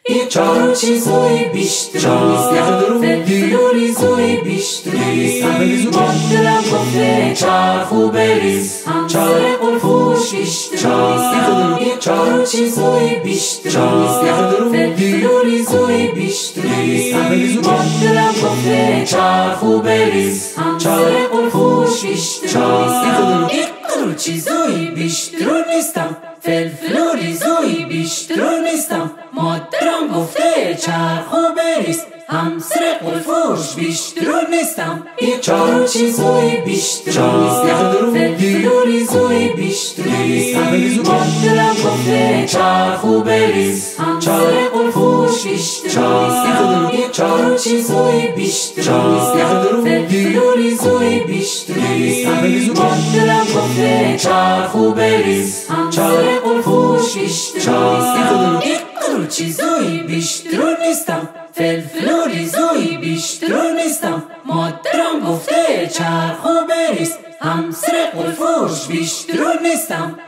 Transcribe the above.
این چهار چیزوی بیشتر نیست، فلفل و ریزوی بیشتر نیست. مادرم گفته چرخو بریز، همسر قلفوش بیشتر نیست. این چهار چیزوی بیشتر نیست، فلفل و ریزوی بیشتر نیست. مادرم گفته چرخو بریز، همسر قلفوش بیشتر نیست. این چیزوی بیشتر نیستم، فلفل و ریزوی بیشتر نیستم. مادرم گفته چرخو بریز، همسر قلفوش بیشتر نیستم. این چهار چیزوی بیشتر نیست، فلفل و ریزوی بیشتر نیستم. مادرم گفته چرخو بریز، همسر قلفوش بیشتر نیستم. این چهار چیزوی بیشتر نیست، فلفل و ریزوی بیشتر نیستم. مادرم گفته چرخو بریز، همسر قلفوش بیشتر نیستم. این چیزوی بیشتر نیستم، فلفل و ریزوی بیشتر نیستم. مادرم گفته چرخو بریز، همسر قلفوش بیشتر نیستم.